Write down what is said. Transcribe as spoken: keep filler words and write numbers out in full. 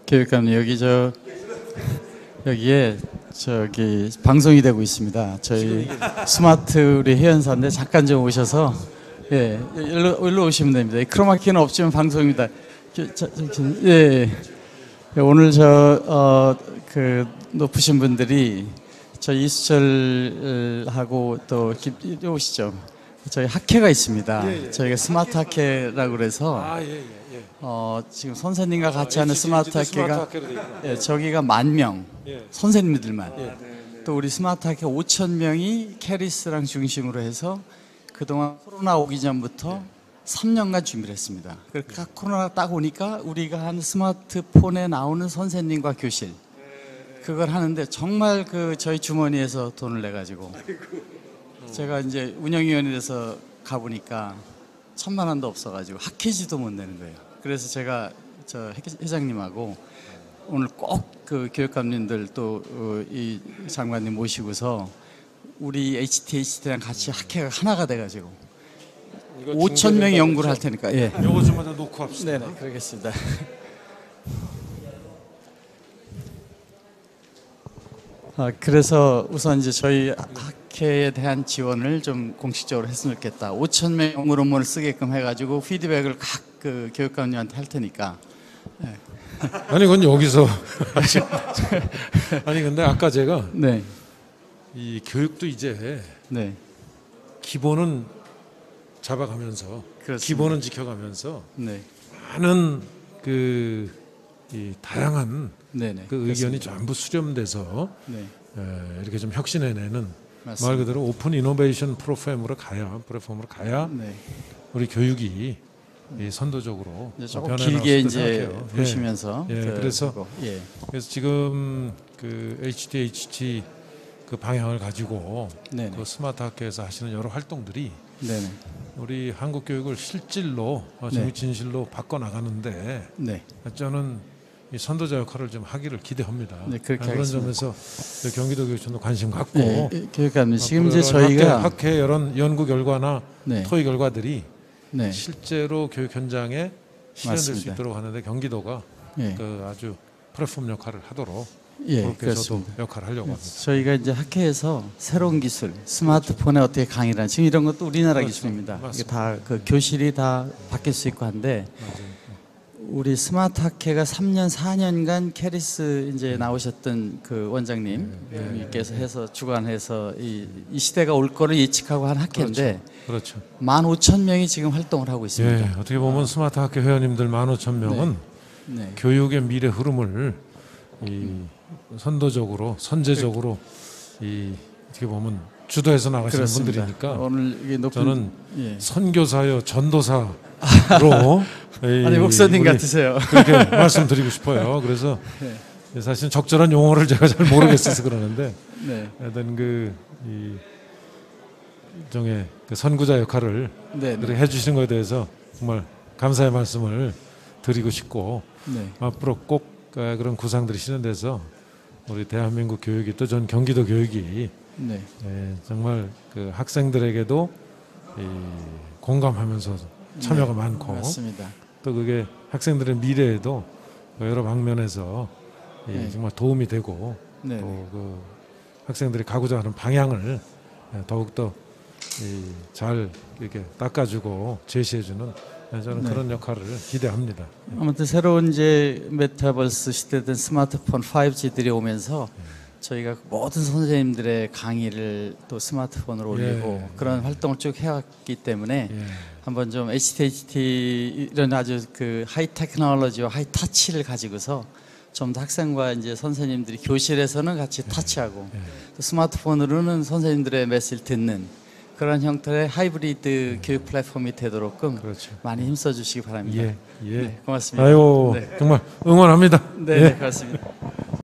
교육감님, 여기 저 여기에 저기 방송이 되고 있습니다. 저희 스마트 우리 회원사인데 잠깐 좀 오셔서 예 일로, 일로 오시면 됩니다. 크로마키는 없지만 방송입니다. 저, 저, 저, 예, 예 오늘 저 어 그 높으신 분들이 저희 이수철하고 또 이리 오시죠. 저희 학회가 있습니다. 예, 예. 저희가 스마트 학회라고 그래서 아, 예, 예, 예. 어, 지금 선생님과 같이 아, 하는 스마트 학회가 예, 저기가 만 명 예. 선생님들만 예. 아, 네, 네. 또 우리 스마트 학회 오천 명이 캐리스랑 중심으로 해서 그동안 코로나 오기 전부터 예. 삼 년간 준비를 했습니다. 그러니까 예. 코로나 딱 오니까 우리가 한 스마트폰에 나오는 선생님과 교실 그걸 하는데 정말 그 저희 주머니에서 돈을 내 가지고 제가 이제 운영위원회 돼서 가보니까 천만 원도 없어가지고 학회지도 못 내는 거예요. 그래서 제가 저 회장님하고 오늘 꼭 그 교육감님들 또 이 장관님 모시고서 우리 에이치티에이치티랑 같이 학회가 하나가 돼가지고 오천 명이 연구를 할 테니까 예. 요거 좀 먼저 놓고 합시다. 네네, 그러겠습니다. 아, 그래서 우선 이제 저희 학회에 대한 지원을 좀 공식적으로 했으면 좋겠다. 오천 명 연구 논문을 쓰게끔 해가지고 피드백을 각 그 교육감님한테 할 테니까. 네. 아니 그건 여기서 아니 근데 아까 제가 네. 이 교육도 이제 네. 기본은 잡아가면서 그렇습니다. 기본은 지켜가면서 네. 많은 그 이 다양한 네네, 그 의견이 그렇습니다. 전부 수렴돼서 네. 에, 이렇게 좀 혁신해내는 맞습니다. 말 그대로 오픈 이노베이션 프로그램으로 가야 플랫폼으로 가야 네. 우리 교육이 이 선도적으로 조금 길게 이제 보시면서 예, 예, 그, 그래서 예. 그래서 지금 그 에이치티에이치티 그 방향을 가지고 그 스마트 학교에서 하시는 여러 활동들이 네네. 우리 한국 교육을 실질로 네. 진실로 바꿔 나가는데 네. 저는 이 선도자 역할을 좀 하기를 기대합니다. 네, 그렇게 그런 하겠습니다. 점에서 경기도 교육청도 관심 갖고 네, 교육감님 지금 이제 저희가 학회, 학회 이런 연구 결과나 네. 토의 결과들이 네. 실제로 교육 현장에 실현될 맞습니다. 수 있도록 하는데 경기도가 네. 그 아주 플랫폼 역할을 하도록 예, 그렇게 저도 역할을 하려고 합니다. 저희가 이제 학회에서 새로운 기술, 스마트폰에 어떻게 강의를 하는 지금 이런 것도 우리나라 그렇죠. 기술입니다. 이게 다 그 교실이 다 바뀔 수 있고 한데. 맞아요. 우리 스마트 학회가 삼 년, 사 년간 캐리스 이제 나오셨던 그 원장님께서 해서 주관해서 이, 이 시대가 올 거를 예측하고 한 학회인데 그렇죠. 만 오천 명이 지금 활동을 하고 있습니다. 예, 어떻게 보면 아. 스마트 학회 회원님들 만 오천 명은 네. 네. 교육의 미래 흐름을 이 선도적으로, 선제적으로 이 어떻게 보면 주도해서 나가시는 그렇습니다. 분들이니까 오늘 이게 높은, 저는 예. 선교사요, 전도사로 아니 목사님 같으세요. 그렇게 말씀드리고 싶어요. 그래서 네. 사실 적절한 용어를 제가 잘 모르겠어서 그러는데 네. 하여튼 그 이 일종의 그 선구자 역할을 네, 네. 해주시는 것에 대해서 정말 감사의 말씀을 드리고 싶고 네. 앞으로 꼭 그런 구상들이 실현돼서 우리 대한민국 교육이 또 전 경기도 교육이 네. 예, 정말 그 학생들에게도 이 공감하면서 참여가 네, 많고 맞습니다. 또 그게 학생들의 미래에도 여러 방면에서 네. 정말 도움이 되고 네. 또 그 학생들이 가고자 하는 방향을 더욱더 잘 이렇게 닦아주고 제시해주는 저는 네. 그런 역할을 기대합니다. 아무튼 새로운 이제 메타버스 시대된 스마트폰 파이브지들이 오면서 네. 저희가 모든 선생님들의 강의를 또 스마트폰으로 올리고 예. 그런 활동을 쭉 해왔기 때문에 예. 한번 좀 에이치티에이치티 이런 아주 그 하이 테크놀로지와 하이 터치를 가지고서 좀 더 학생과 이제 선생님들이 교실에서는 같이 예. 터치하고 예. 또 스마트폰으로는 선생님들의 메시지를 듣는 그런 형태의 하이브리드 예. 교육 플랫폼이 되도록끔 그렇죠. 많이 힘써 주시기 바랍니다. 예. 예. 네, 고맙습니다. 아유, 네. 정말 응원합니다. 네, 예. 네, 고맙습니다.